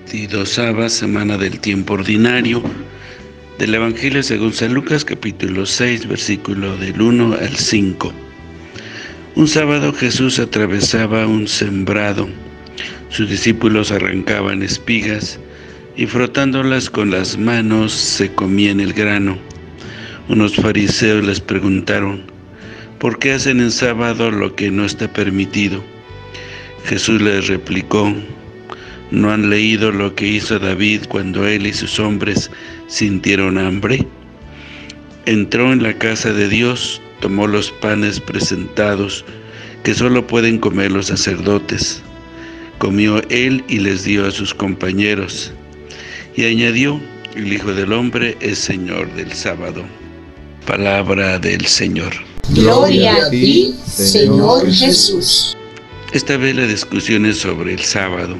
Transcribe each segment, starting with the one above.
22ª semana del tiempo ordinario del Evangelio según San Lucas, capítulo 6, versículo del 1 al 5. Un sábado Jesús atravesaba un sembrado. Sus discípulos arrancaban espigas y frotándolas con las manos se comían el grano. Unos fariseos les preguntaron: ¿por qué hacen en sábado lo que no está permitido? Jesús les replicó: ¿no han leído lo que hizo David cuando él y sus hombres sintieron hambre? Entró en la casa de Dios, tomó los panes presentados, que solo pueden comer los sacerdotes. Comió él y les dio a sus compañeros. Y añadió: el Hijo del Hombre es Señor del sábado. Palabra del Señor. Gloria a ti, Señor Jesús. Esta vez la discusión es sobre el sábado.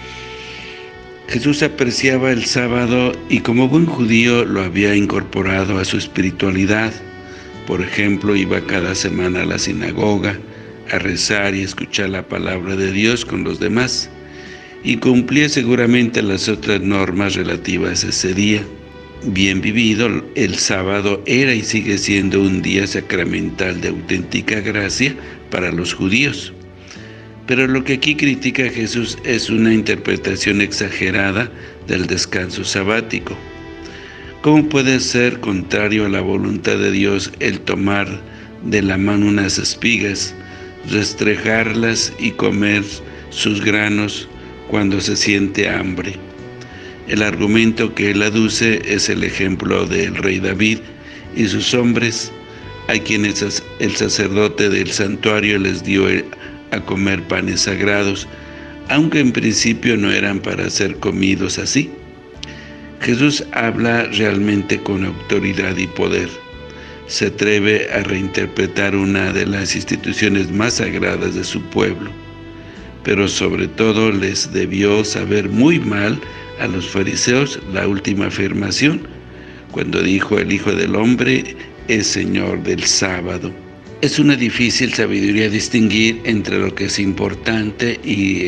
Jesús apreciaba el sábado y como buen judío lo había incorporado a su espiritualidad. Por ejemplo, iba cada semana a la sinagoga a rezar y escuchar la palabra de Dios con los demás, y cumplía seguramente las otras normas relativas a ese día. Bien vivido, el sábado era y sigue siendo un día sacramental de auténtica gracia para los judíos. Pero lo que aquí critica Jesús es una interpretación exagerada del descanso sabático. ¿Cómo puede ser contrario a la voluntad de Dios el tomar de la mano unas espigas, restregarlas y comer sus granos cuando se siente hambre? El argumento que él aduce es el ejemplo del rey David y sus hombres, a quienes el sacerdote del santuario les dio a comer panes sagrados, aunque en principio no eran para ser comidos así. Jesús habla realmente con autoridad y poder. Se atreve a reinterpretar una de las instituciones más sagradas de su pueblo, pero sobre todo les debió saber muy mal a los fariseos la última afirmación, cuando dijo: el Hijo del Hombre es Señor del sábado. Es una difícil sabiduría distinguir entre lo que es importante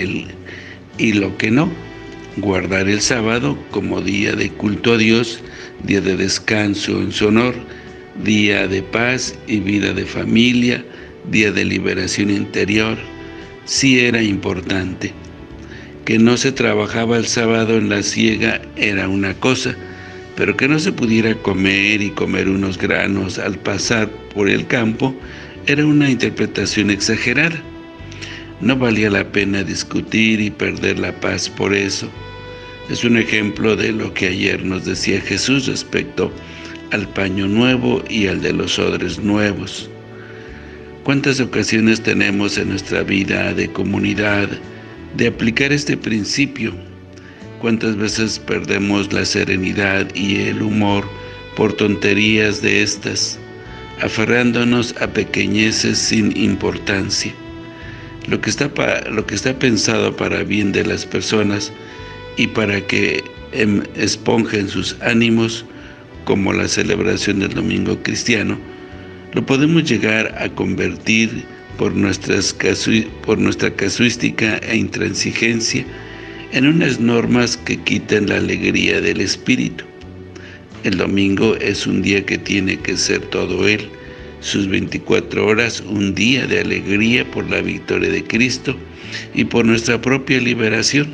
y lo que no. Guardar el sábado como día de culto a Dios, día de descanso en su honor, día de paz y vida de familia, día de liberación interior, sí era importante. Que no se trabajaba el sábado en la siega era una cosa, pero que no se pudiera comer y comer unos granos al pasar por el campo era una interpretación exagerada. No valía la pena discutir y perder la paz por eso. Es un ejemplo de lo que ayer nos decía Jesús respecto al paño nuevo y al de los odres nuevos. ¿Cuántas ocasiones tenemos en nuestra vida de comunidad de aplicar este principio? ¿Cuántas veces perdemos la serenidad y el humor por tonterías de estas, aferrándonos a pequeñeces sin importancia? Lo que está pensado para bien de las personas y para que esponjen sus ánimos, como la celebración del domingo cristiano, lo podemos llegar a convertir por nuestra casuística e intransigencia en unas normas que quitan la alegría del espíritu. El domingo es un día que tiene que ser todo él, sus 24 horas, un día de alegría por la victoria de Cristo y por nuestra propia liberación.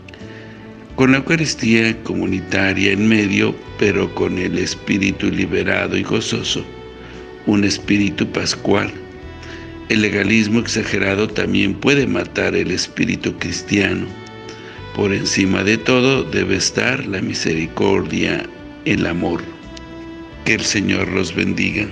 Con la Eucaristía comunitaria en medio, pero con el espíritu liberado y gozoso, un espíritu pascual. El legalismo exagerado también puede matar el espíritu cristiano. Por encima de todo debe estar la misericordia, el amor. Que el Señor los bendiga.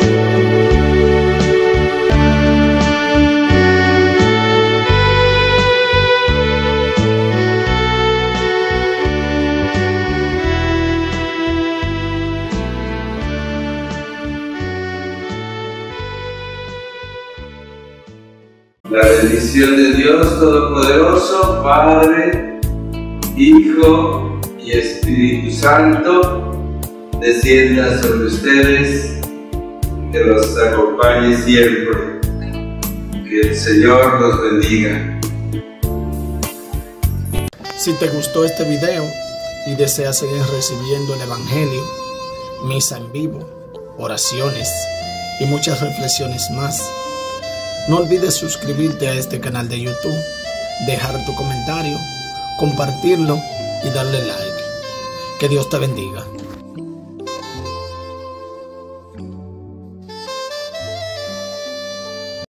La bendición de Dios Todopoderoso, Padre, Hijo y Espíritu Santo, descienda sobre ustedes, que los acompañe siempre. Que el Señor los bendiga. Si te gustó este video y deseas seguir recibiendo el Evangelio, misa en vivo, oraciones y muchas reflexiones más, no olvides suscribirte a este canal de YouTube, dejar tu comentario, compartirlo y darle like. Que Dios te bendiga.